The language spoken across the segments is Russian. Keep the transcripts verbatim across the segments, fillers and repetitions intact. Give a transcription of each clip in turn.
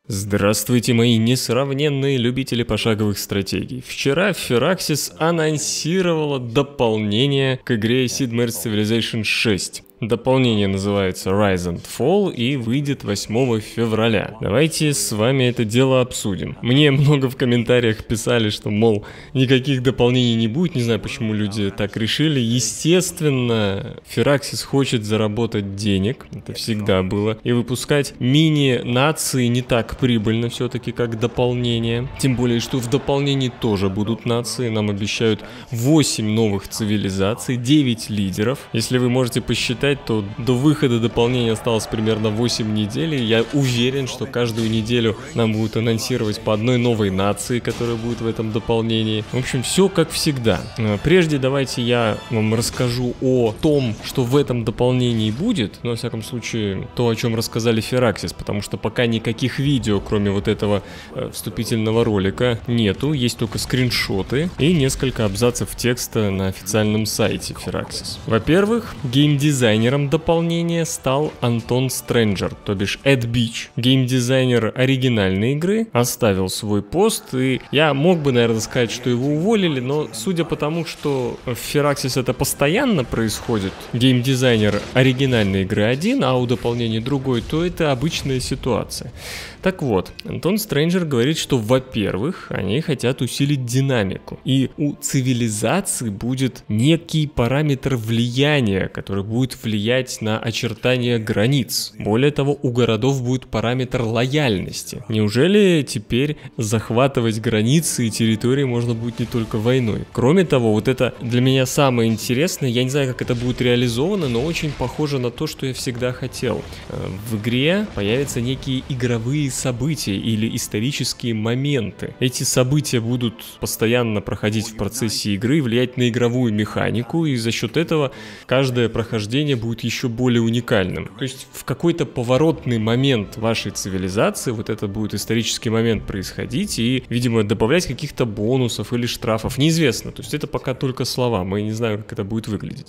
Здравствуйте, мои несравненные любители пошаговых стратегий. Вчера Firaxis анонсировала дополнение к игре Sid Meier's Civilization шесть. Дополнение называется Rise and Fall и выйдет восьмого февраля. Давайте с вами это дело обсудим. Мне много в комментариях писали, что, мол, никаких дополнений не будет. Не знаю, почему люди так решили. Естественно, Firaxis хочет заработать денег. Это всегда было. И выпускать мини-нации не так прибыльно все-таки, как дополнение. Тем более, что в дополнении тоже будут нации. Нам обещают восемь новых цивилизаций, девять лидеров. Если вы можете посчитать, то до выхода дополнения осталось примерно восемь недель, и я уверен, что каждую неделю нам будут анонсировать по одной новой нации, которая будет в этом дополнении. В общем, все как всегда. Прежде давайте я вам расскажу о том, что в этом дополнении будет, но, во всяком случае, то, о чем рассказали Firaxis, потому что пока никаких видео, кроме вот этого э, вступительного ролика, нету, есть только скриншоты и несколько абзацев текста на официальном сайте Firaxis. Во-первых, геймдизайн Геймдизайнером дополнения стал Антон Стрэнджер, то бишь Эд Бич. Геймдизайнер оригинальной игры оставил свой пост, и я мог бы, наверное, сказать, что его уволили, но судя по тому, что в Firaxis это постоянно происходит, геймдизайнер оригинальной игры один, а у дополнения другой, то это обычная ситуация. Так вот, Антон Стрэнджер говорит, что, во-первых, они хотят усилить динамику, и у цивилизации будет некий параметр влияния, который будет влиять на очертания границ. Более того, у городов будет параметр лояльности. Неужели теперь захватывать границы и территории можно будет не только войной? Кроме того, вот это для меня самое интересное, я не знаю, как это будет реализовано, но очень похоже на то, что я всегда хотел. В игре появятся некие игровые события или исторические моменты. Эти события будут постоянно проходить в процессе игры, влиять на игровую механику, и за счет этого каждое прохождение будет еще более уникальным. То есть в какой-то поворотный момент вашей цивилизации вот это будет исторический момент происходить и, видимо, добавлять каких-то бонусов или штрафов. Неизвестно. То есть это пока только слова. Мы не знаем, как это будет выглядеть.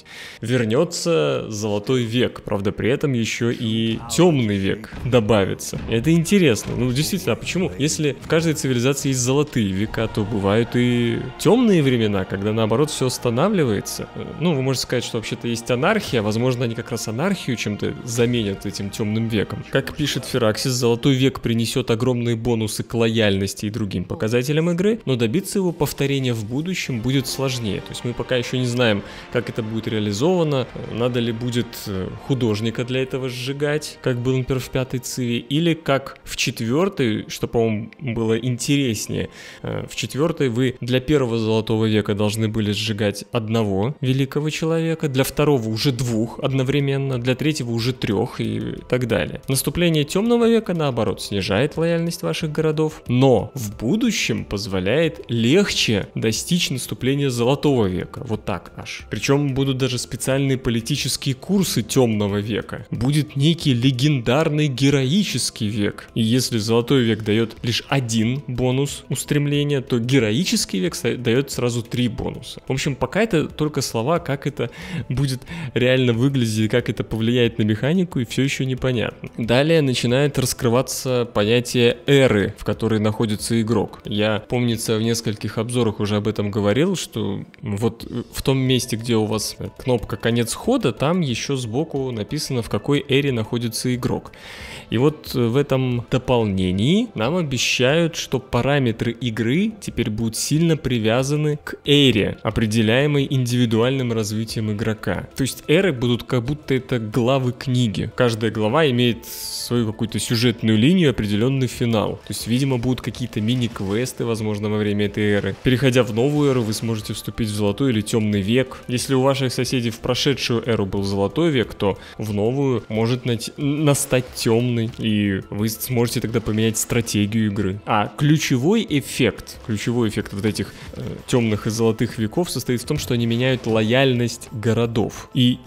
Вернется Золотой век. Правда, при этом еще и Темный век добавится. Это интересно. Ну, действительно, а почему? Если в каждой цивилизации есть золотые века, то бывают и темные времена, когда, наоборот, все останавливается. Ну, вы можете сказать, что вообще-то есть анархия. Возможно, они как раз анархию чем-то заменят этим темным веком. Как пишет Firaxis, Золотой век принесет огромные бонусы к лояльности и другим показателям игры, но добиться его повторения в будущем будет сложнее. То есть мы пока еще не знаем, как это будет реализовано, надо ли будет художника для этого сжигать, как было, например, в пятой циве, или как в четвертой, что, по-моему, было интереснее. В четвертой вы для первого Золотого века должны были сжигать одного великого человека, для второго уже двух одновременно, для третьего уже трех и так далее. Наступление Темного века, наоборот, снижает лояльность ваших городов, но в будущем позволяет легче достичь наступления Золотого века. Вот так аж. Причем будут даже специальные политические курсы Темного века. Будет некий легендарный героический век. И если Золотой век дает лишь один бонус устремления, то героический век дает сразу три бонуса. В общем, пока это только слова, как это будет реально выглядеть, как это повлияет на механику, и все еще непонятно. Далее начинает раскрываться понятие эры, в которой находится игрок. Я, помнится, в нескольких обзорах уже об этом говорил, что вот в том месте, где у вас кнопка «Конец хода», там еще сбоку написано, в какой эре находится игрок. И вот в этом дополнении нам обещают, что параметры игры теперь будут сильно привязаны к эре, определяемой индивидуальным развитием игрока. То есть эры будут как будто это главы книги. Каждая глава имеет свою какую-то сюжетную линию, определенный финал. То есть, видимо, будут какие-то мини-квесты, возможно, во время этой эры. Переходя в новую эру, вы сможете вступить в Золотой или Темный век. Если у ваших соседей в прошедшую эру был Золотой век, то в новую может найти, настать Темный, и вы сможете тогда поменять стратегию игры. А ключевой эффект, ключевой эффект вот этих э, темных и золотых веков состоит в том, что они меняют лояльность городов. И если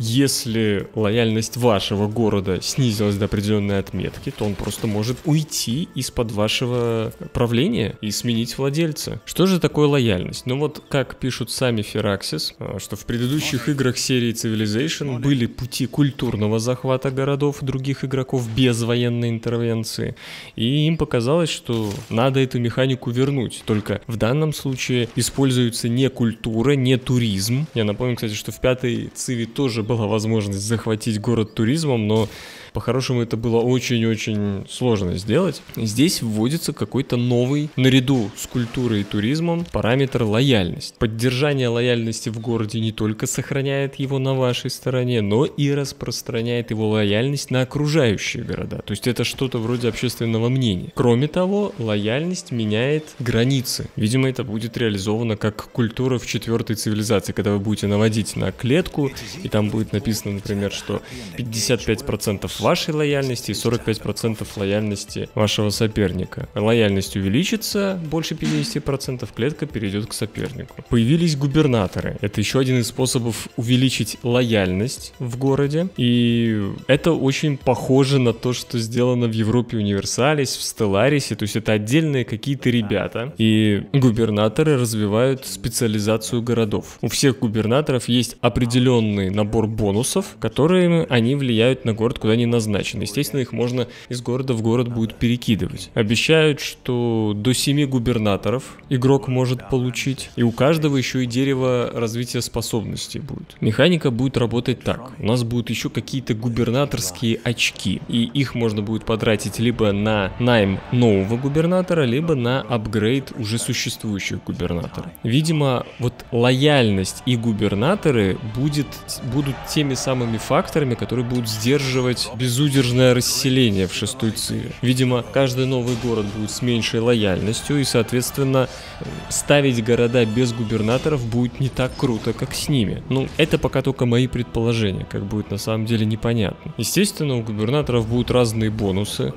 если лояльность вашего города снизилась до определенной отметки, то он просто может уйти из-под вашего правления и сменить владельца. Что же такое лояльность? Ну вот, как пишут сами Firaxis, что в предыдущих играх серии Civilization были пути культурного захвата городов других игроков без военной интервенции, и им показалось, что надо эту механику вернуть. Только в данном случае используется не культура, не туризм. Я напомню, кстати, что в пятой Civi тоже была возможность захватить город туризмом, но по-хорошему это было очень-очень сложно сделать. Здесь вводится какой-то новый, наряду с культурой и туризмом, параметр лояльность. Поддержание лояльности в городе не только сохраняет его на вашей стороне, но и распространяет его лояльность на окружающие города. То есть это что-то вроде общественного мнения. Кроме того, лояльность меняет границы. Видимо, это будет реализовано как культура в четвертой цивилизации, когда вы будете наводить на клетку, и там будет написано, например, что пятьдесят пять процентов вашей лояльности и сорок пять процентов лояльности вашего соперника. Лояльность увеличится больше пятьдесят процентов, клетка перейдет к сопернику. Появились губернаторы. Это еще один из способов увеличить лояльность в городе. И это очень похоже на то, что сделано в Европе Универсалис, в Stellaris. То есть это отдельные какие-то ребята. И губернаторы развивают специализацию городов. У всех губернаторов есть определенный набор бонусов, которые они влияют на город, куда они назначены. Естественно, их можно из города в город будет перекидывать. Обещают, что до семи губернаторов игрок может получить, и у каждого еще и дерево развития способностей будет. Механика будет работать так. У нас будут еще какие-то губернаторские очки, и их можно будет потратить либо на найм нового губернатора, либо на апгрейд уже существующих губернаторов. Видимо, вот лояльность и губернаторы будет, будут теми самыми факторами, которые будут сдерживать безудержное расселение в шестой Civi. Видимо, каждый новый город будет с меньшей лояльностью, и, соответственно, ставить города без губернаторов будет не так круто, как с ними. Ну, это пока только мои предположения, как будет на самом деле непонятно. Естественно, у губернаторов будут разные бонусы,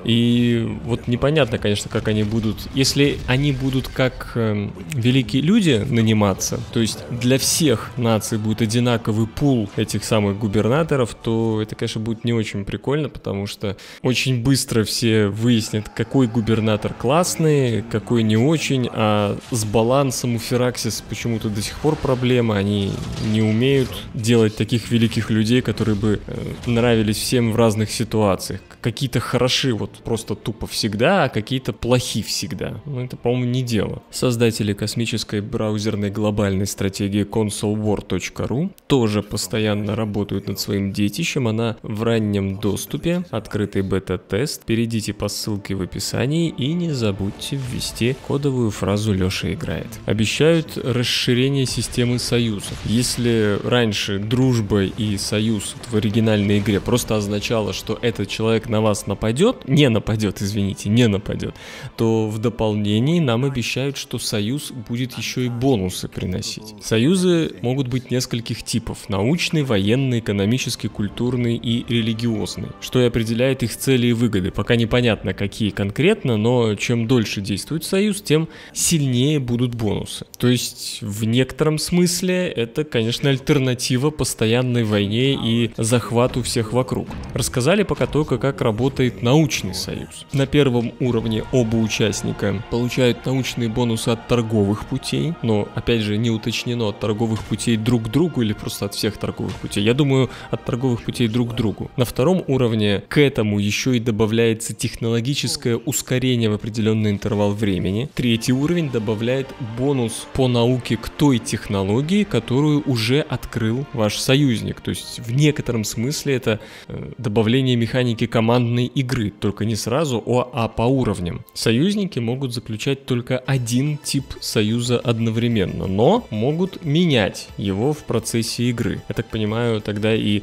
и вот непонятно, конечно, как они будут. Если они будут как э, великие люди наниматься, то есть для всех наций будет одинаковый пул этих самых губернаторов, то это, конечно, будет не очень прикольно, потому что очень быстро все выяснят, какой губернатор классный, какой не очень, а с балансом у Firaxis почему-то до сих пор проблема, они не умеют делать таких великих людей, которые бы э, нравились всем в разных ситуациях. Какие-то хороши вот просто тупо всегда, а какие-то плохи всегда. Ну это, по-моему, не дело. Создатели космической браузерной глобальной стратегии консол вор точка ру тоже постоянно работают над своим детищем, она в раннем доступе, открытый бета-тест. Перейдите по ссылке в описании и не забудьте ввести кодовую фразу «Леша играет». Обещают расширение системы союзов. Если раньше дружба и союз в оригинальной игре просто означало, что этот человек на вас нападет, не нападет, извините, не нападет, то в дополнении нам обещают, что союз будет еще и бонусы приносить. Союзы могут быть нескольких типов: научный, военный, экономический, культурный и религиозный, что и определяет их цели и выгоды. Пока непонятно, какие конкретно, но чем дольше действует союз, тем сильнее будут бонусы. То есть в некотором смысле это, конечно, альтернатива постоянной войне и захвату всех вокруг. Рассказали пока только, как работает научный союз. На первом уровне оба участника получают научные бонусы от торговых путей, но, опять же, не уточнено, от торговых путей друг к другу или просто от всех торговых путей. Я думаю, от торговых путей друг к другу. На втором уровне к этому еще и добавляется технологическое ускорение в определенный интервал времени. Третий уровень добавляет бонус по науке к той технологии, которую уже открыл ваш союзник. То есть в некотором смысле это э, добавление механики командной игры, только не сразу, а, а по уровням. Союзники могут заключать только один тип союза одновременно, но могут менять его в процессе игры. Я так понимаю, тогда и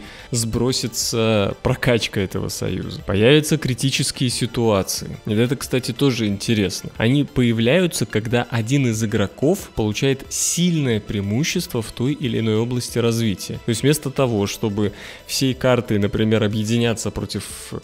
сбросится прокачка этого союза. Появятся критические ситуации. И это, кстати, тоже интересно. Они появляются, когда один из игроков получает сильное преимущество в той или иной области развития. То есть вместо того, чтобы всей картой, например, объединяться против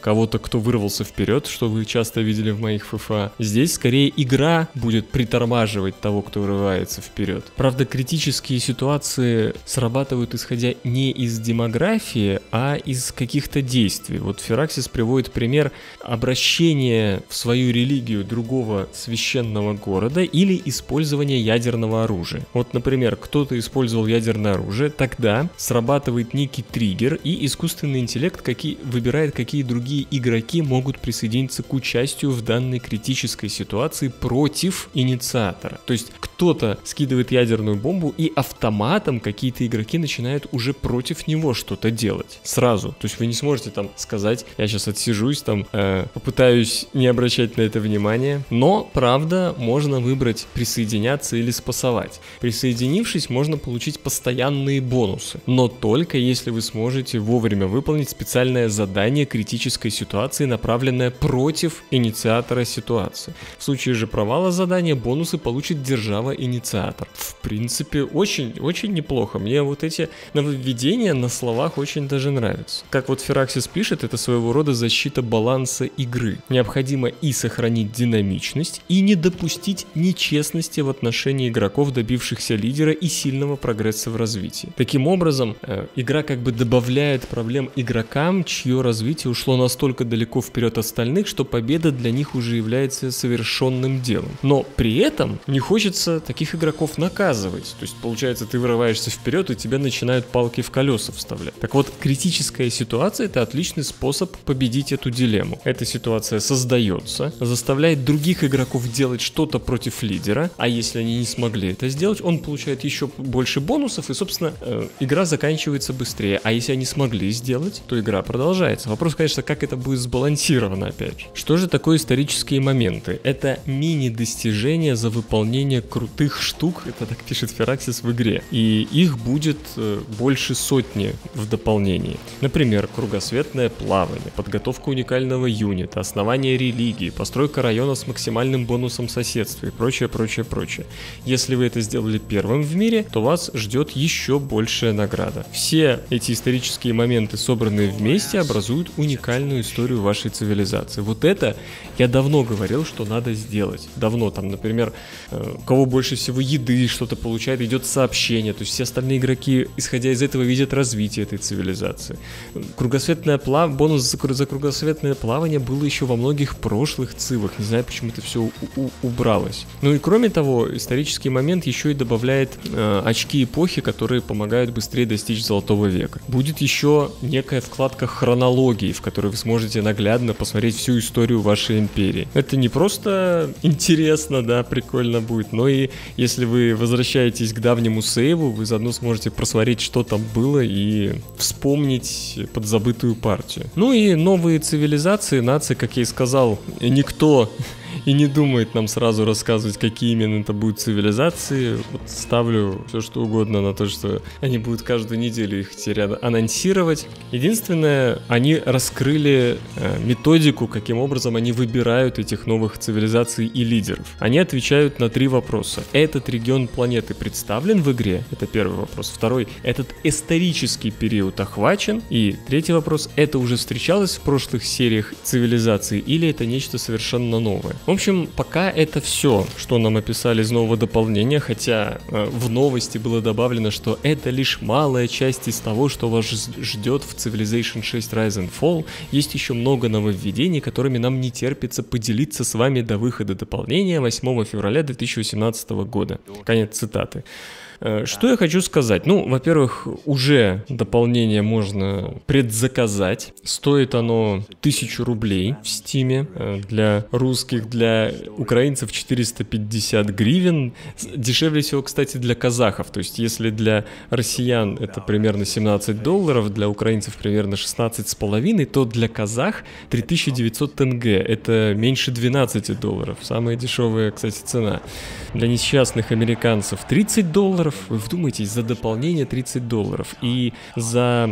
кого-то, кто вырвался вперед, что вы часто видели в моих эф эф а. Здесь скорее игра будет притормаживать того, кто вырывается вперед. Правда, критические ситуации срабатывают исходя не из демографии, а из каких-то действий. Вот Фераксис приводит пример обращения в свою религию другого священного города или использования ядерного оружия. Вот, например, кто-то использовал ядерное оружие, тогда срабатывает некий триггер, и искусственный интеллект какие, выбирает, какие другие игроки могут присоединиться к участию в данной критической ситуации против инициатора. То есть кто-то скидывает ядерную бомбу, и автоматом какие-то игроки начинают уже против него что-то делать. Сразу. То есть вы не сможете там сказать, я сейчас отсижусь, там э, попытаюсь не обращать на это внимания. Но, правда, можно выбрать присоединяться или спасовать. Присоединившись, можно получить постоянные бонусы. Но только если вы сможете вовремя выполнить специальное задание критической ситуации, направленное против инициатора ситуации. В случае же провала задания бонусы получит держава-инициатор. В принципе, очень-очень неплохо. Мне вот эти нововведения на словах очень даже нравятся. Как вот Фераксис пишет, это своего рода защита баланса игры. Необходимо и сохранить динамичность, и не допустить нечестности в отношении игроков, добившихся лидера и сильного прогресса в развитии. Таким образом, э, игра как бы добавляет проблем игрокам, чье развитие ушло настолько далеко вперед остальных, что победа для них уже является совершенным делом. Но при этом не хочется таких игроков наказывать. То есть, получается, ты вырываешься вперед, и тебя начинают палки в колеса вставлять. Так вот, критическая ситуация — это отличный способ победить эту дилемму. Эта ситуация создается, заставляет других игроков делать что-то против лидера, а если они не смогли это сделать, он получает еще больше бонусов, и, собственно, э, игра заканчивается быстрее. А если они смогли сделать, то игра продолжается. Вопрос, конечно, как это будет сбалансировано, опять же. Что же такое исторические моменты? Это мини-достижения за выполнение крутых штук, это так пишет Фераксис, в игре. И их будет э, больше сотни в дополнении. Например, кругосветное плавание, подготовка уникального юнита, основание религии, постройка района с максимальным бонусом соседства и прочее, прочее, прочее. Если вы это сделали первым в мире, то вас ждет еще большая награда. Все эти исторические моменты, собранные вместе, образуют уникальную историю вашей цивилизации. Вот это я давно говорил, что надо сделать. Давно, там, например, у кого больше всего еды что-то получает, идет сообщение, то есть все остальные игроки, исходя из этого, видят развитие этой цивилизации. Кругосветное плав... бонус за, за кругосветное плавание было еще во многих прошлых цивах, не знаю, почему это все убралось. Ну и кроме того, исторический момент еще и добавляет э, очки эпохи, которые помогают быстрее достичь золотого века. Будет еще некая вкладка хронологии, в которой вы сможете наглядно посмотреть всю историю вашей империи. Это не просто интересно, да, прикольно будет, но и если вы возвращаетесь к давнему сейву, вы заодно сможете просмотреть, что там было, и вспомнить подзабытую партию. Ну и новые цивилизации, нации, как я и сказал, никто и не думает нам сразу рассказывать, какие именно это будут цивилизации. Вот ставлю все что угодно на то, что они будут каждую неделю их теперь анонсировать. Единственное, они раскрыли э, методику, каким образом они выбирают этих новых цивилизаций и лидеров. Они отвечают на три вопроса. Этот регион планеты представлен в игре? Это первый вопрос. Второй, этот исторический период охвачен? И третий вопрос, это уже встречалось в прошлых сериях цивилизаций или это нечто совершенно новое? В общем, пока это все, что нам описали из нового дополнения, хотя э, в новости было добавлено, что это лишь малая часть из того, что вас ждет в Civilization шесть Rise and Fall. Есть еще много нововведений, которыми нам не терпится поделиться с вами до выхода дополнения восьмого февраля две тысячи восемнадцатого года. Конец цитаты. Что я хочу сказать? Ну, во-первых, уже дополнение можно предзаказать. Стоит оно тысячу рублей в Стиме. Для русских, для украинцев четыреста пятьдесят гривен. Дешевле всего, кстати, для казахов. То есть, если для россиян это примерно семнадцать долларов, для украинцев примерно шестнадцать с половиной, то для казах три тысячи девятьсот тенге. Это меньше двенадцати долларов. Самая дешевая, кстати, цена. Для несчастных американцев тридцать долларов. Вы вдумайтесь, за дополнение тридцать долларов. И за...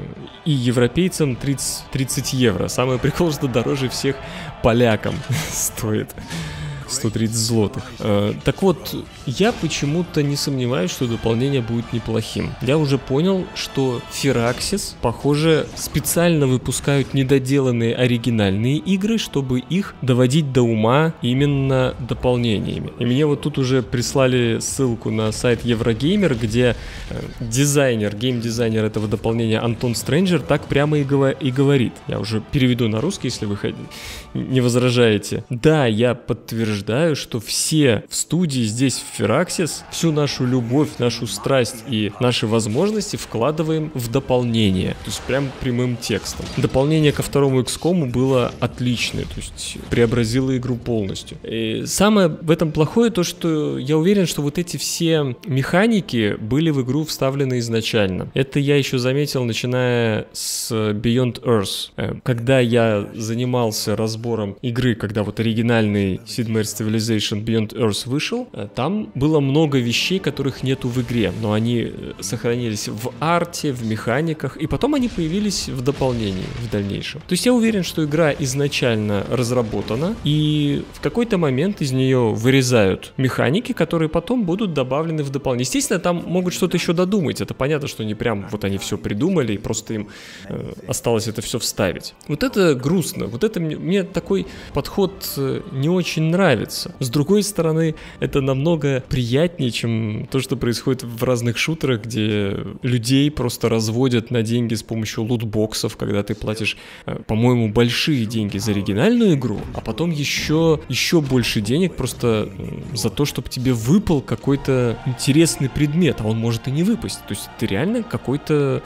И европейцам тридцать, тридцать евро. Самый прикол, что дороже всех полякам стоит. сто тридцать злотых. Э, так вот, я почему-то не сомневаюсь, что дополнение будет неплохим. Я уже понял, что Firaxis, похоже, специально выпускают недоделанные оригинальные игры, чтобы их доводить до ума именно дополнениями. И мне вот тут уже прислали ссылку на сайт Еврогеймер, где э, дизайнер, геймдизайнер этого дополнения Антон Стрэнджер так прямо и, гова- и говорит. Я уже переведу на русский, если вы не возражаете. Да, я подтверждаю, что все в студии здесь в Firaxis всю нашу любовь, нашу страсть и наши возможности вкладываем в дополнение. То есть прям прямым текстом. Дополнение ко второму икс кому было отличное, то есть преобразило игру полностью. И самое в этом плохое то, что я уверен, что вот эти все механики были в игру вставлены изначально. Это я еще заметил, начиная с Beyond Earth. Когда я занимался разбором игры, когда вот оригинальный Sid Meier's Civilization Beyond Earth вышел, там было много вещей, которых нету в игре, но они сохранились в арте, в механиках, и потом они появились в дополнении в дальнейшем. То есть я уверен, что игра изначально разработана, и в какой-то момент из нее вырезают механики, которые потом будут добавлены в дополнение. Естественно, там могут что-то еще додумать, это понятно, что не прям вот они все придумали, и просто им э, осталось это все вставить. Вот это грустно, вот это мне, мне такой подход не очень нравится. С другой стороны, это намного приятнее, чем то, что происходит в разных шутерах, где людей просто разводят на деньги с помощью лутбоксов, когда ты платишь, по-моему, большие деньги за оригинальную игру, а потом еще, еще больше денег просто за то, чтобы тебе выпал какой-то интересный предмет, а он может и не выпасть. То есть ты реально какой-то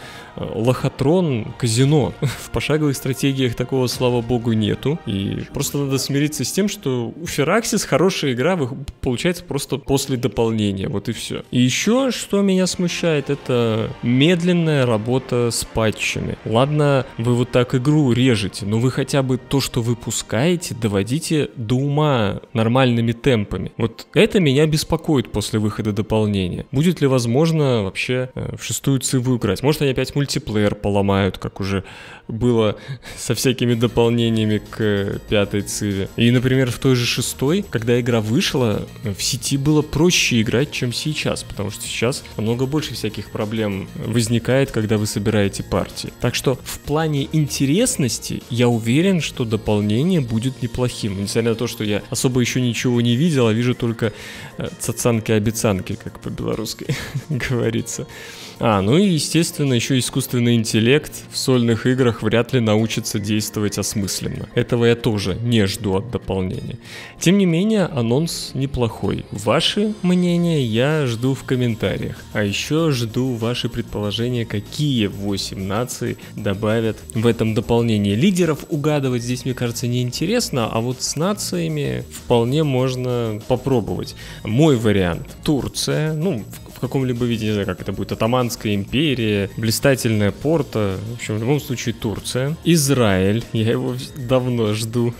лохотрон, казино. В пошаговых стратегиях такого, слава богу, нету. И просто надо смириться с тем, что у Firaxis хорошая игра получается просто после дополнения. Вот и все. И еще, что меня смущает, это медленная работа с патчами. Ладно, вы вот так игру режете, но вы хотя бы то, что выпускаете, доводите до ума нормальными темпами. Вот это меня беспокоит после выхода дополнения. Будет ли возможно вообще в шестую циву играть? Может, они опять мультиплеер поломают, как уже было со всякими дополнениями к пятой циве. И, например, в той же шестой, когда игра вышла, в сети было проще играть, чем сейчас, потому что сейчас намного больше всяких проблем возникает, когда вы собираете партии. Так что в плане интересности я уверен, что дополнение будет неплохим. Несмотря на то, что я особо еще ничего не видел, а вижу только цацанки-обецанки, как по-белорусски говорится. А, ну и, естественно, еще искусственный интеллект в сольных играх вряд ли научится действовать осмысленно. Этого я тоже не жду от дополнения. Тем не менее, анонс неплохой. Ваши мнения я жду в комментариях. А еще жду ваши предположения, какие восемь наций добавят в этом дополнении. Лидеров угадывать здесь, мне кажется, неинтересно, а вот с нациями вполне можно попробовать. Мой вариант — Турция, ну, в каком-либо виде, не знаю, как это будет, Отоманская империя, блистательная Порта, в общем, в любом случае Турция. Израиль, я его давно жду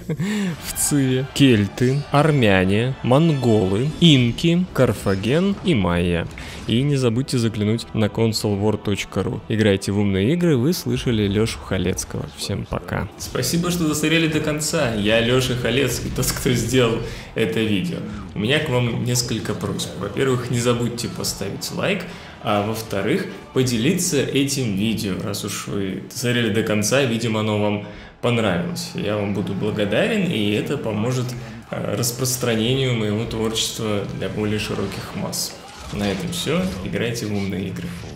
в Циве. Кельты, армяне, монголы, инки, Карфаген и майя. И не забудьте заглянуть на консол вор точка ру. Играйте в умные игры, вы слышали Лешу Халецкого. Всем пока. Спасибо, что досмотрели до конца. Я Леша Халецкий, тот, кто сделал это видео. У меня к вам несколько просьб. Во-первых, не забудьте поставить лайк, а во-вторых, поделиться этим видео. Раз уж вы досмотрели до конца, видимо, оно вам понравилось. Я вам буду благодарен, и это поможет распространению моего творчества для более широких масс. На этом все. Играйте в умные игры.